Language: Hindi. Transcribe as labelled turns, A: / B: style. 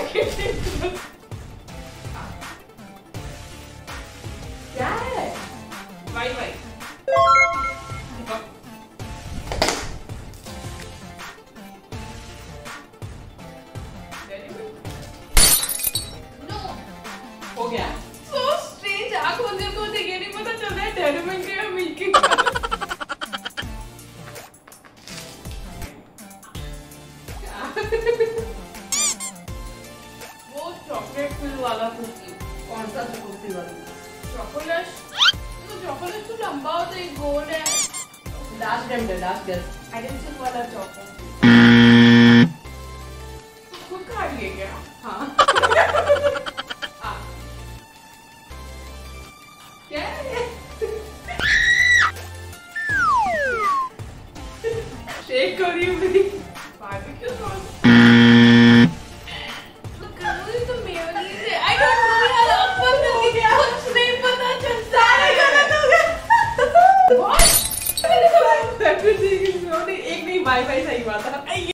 A: क्या है? वाई वाई। हो गया। So strange, आँख खोलते खोलते ये नहीं पता चल रहा है डेयरी मिल्क या मिल्की। वो चॉकलेट फिल वाला कुकी।
B: कौन सा कुकी वाला?
A: चॉकलेट। तो चॉकलेट तो लंबा होता है, गोल है।
B: Last guess.
A: आइडेंटिकल वाला चॉको। खुद खा लिए क्या? हाँ। क्या है ये? शेक कर रही हूँ मेरी। Barbecue sauce. तो मेयोनीज है। I don't know यार, ऊपर से कुछ नहीं पता चलता है। What? एक नहीं, बाय बाय सही बात है।